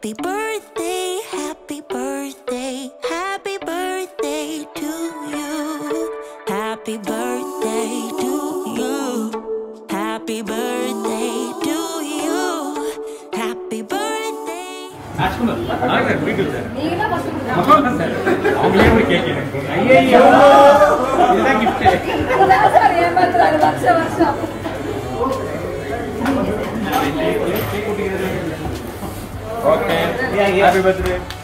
Happy birthday, happy birthday, happy birthday to you. Happy birthday to you. Happy birthday to you. Happy birthday. Rajkamal, Lara greet you, sir. Okay. Happy birthday.